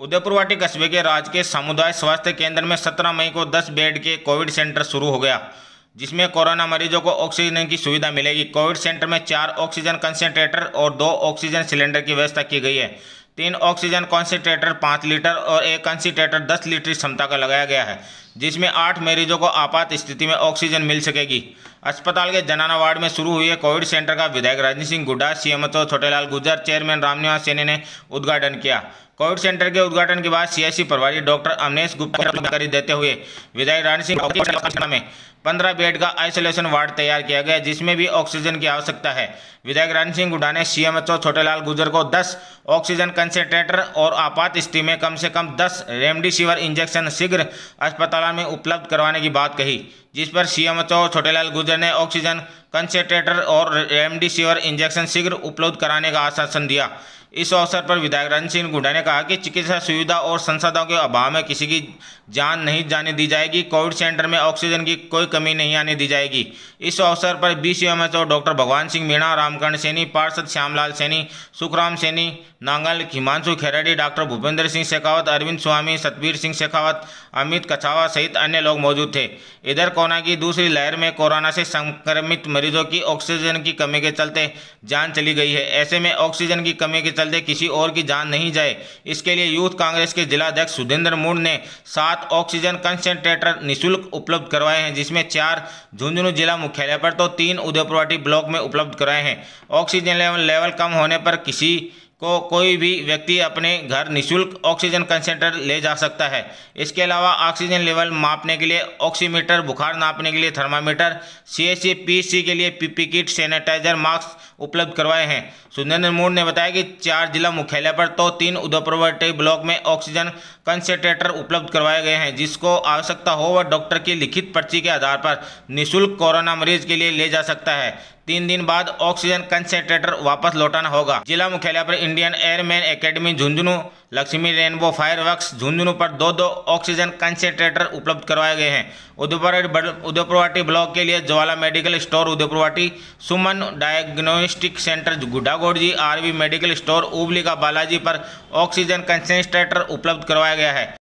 उदयपुरवाटी कस्बे के राजकीय सामुदाय स्वास्थ्य केंद्र में 17 मई को 10 बेड के कोविड सेंटर शुरू हो गया, जिसमें कोरोना मरीजों को ऑक्सीजन की सुविधा मिलेगी। कोविड सेंटर में 4 ऑक्सीजन कंसेंट्रेटर और 2 ऑक्सीजन सिलेंडर की व्यवस्था की गई है। 3 ऑक्सीजन कंसेंट्रेटर 5 लीटर और 1 कंसेंट्रेटर 10 लीटर क्षमता का लगाया गया है, जिसमें 8 मरीजों को आपात स्थिति में ऑक्सीजन मिल सकेगी। अस्पताल के जनाना वार्ड में शुरू हुए कोविड सेंटर का विधायक राजेंद्र सिंह हुड्डा, सीएमओ छोटेलाल गुर्जर, चेयरमैन रामनिवास सैनी ने उद्घाटन किया। कोविड सेंटर के उद्घाटन के बाद सीएचसी प्रभारी डॉक्टर अमनेश गुप्ता ने जानकारी देते हुए विधायक राजेंद्र सिंह में 15 बेड का आइसोलेशन वार्ड तैयार किया गया, जिसमें भी ऑक्सीजन की आवश्यकता है। विधायक राजेंद्र सिंह हुड्डा ने सीएमओ छोटेलाल गुर्जर को 10 ऑक्सीजन कंसेंट्रेटर और आपात स्थिति में कम से कम 10 रेमडेसिविर इंजेक्शन शीघ्र अस्पताल में उपलब्ध करवाने की बात कही, जिस पर सीएमओ छोटेलाल गुर्जर ने ऑक्सीजन कंसेंट्रेटर और रेमडेसिविर इंजेक्शन शीघ्र उपलब्ध कराने का आश्वासन दिया। इस अवसर पर विधायक राजेंद्र सिंह हुड्डा ने कहा कि चिकित्सा सुविधा और संसाधनों के अभाव में किसी की जान नहीं जाने दी जाएगी। कोविड सेंटर में ऑक्सीजन की कोई कमी नहीं आने दी जाएगी। इस अवसर पर बीसीएमएचओ डॉक्टर भगवान सिंह मीणा, रामकर्ण सैनी, पार्षद श्यामलाल सैनी, सुखराम सैनी, नांगल, हिमांशु खेराडी, डॉक्टर भूपेंद्र सिंह शेखावत, अरविंद स्वामी, सतबीर सिंह शेखावत, अमित कछावा सहित अन्य लोग मौजूद थे। इधर कोरोना की दूसरी लहर में कोरोना से संक्रमित मरीजों की ऑक्सीजन की कमी के चलते जान चली गई है। ऐसे में ऑक्सीजन की कमी के चलते किसी और की जान नहीं जाए, इसके लिए यूथ कांग्रेस के जिला अध्यक्ष सुधींद्र मूड ने 7 ऑक्सीजन कंसेंट्रेटर निःशुल्क उपलब्ध करवाए हैं, जिसमें 4 झुंझुनू जिला मुख्यालय पर तो 3 उदयपुरवाटी ब्लॉक में उपलब्ध कराए हैं। ऑक्सीजन लेवल कम होने पर किसी को कोई भी व्यक्ति अपने घर निःशुल्क ऑक्सीजन कंसेंट्रेटर ले जा सकता है। इसके अलावा ऑक्सीजन लेवल मापने के लिए ऑक्सीमीटर, बुखार नापने के लिए थर्मामीटर, सीएचसी पीसी के लिए पीपी किट, सैनिटाइजर, मास्क उपलब्ध करवाए हैं। सुधींद्र मूड ने बताया कि 4 जिला मुख्यालय पर तो 3 उदयपुरवाटी ब्लॉक में ऑक्सीजन कंसेंट्रेटर उपलब्ध करवाए गए हैं। जिसको आवश्यकता हो वह डॉक्टर की लिखित पर्ची के आधार पर निःशुल्क कोरोना मरीज के लिए ले जा सकता है। 3 दिन बाद ऑक्सीजन कंसेंट्रेटर वापस लौटाना होगा। जिला मुख्यालय पर Indian airman academy Jhunjhunu, Lakshmi rainbow fireworks Jhunjhunu पर 2-2 ऑक्सीजन कंसेंट्रेटर उपलब्ध करवाए गए हैं। उदयपुरवाटी ब्लॉक के लिए Jwala medical store Udaipurwati, Suman diagnostic centre Gudhagorji, RV medical store Ubli का बालाजी पर ऑक्सीजन कंसेंट्रेटर उपलब्ध करवाया गया है।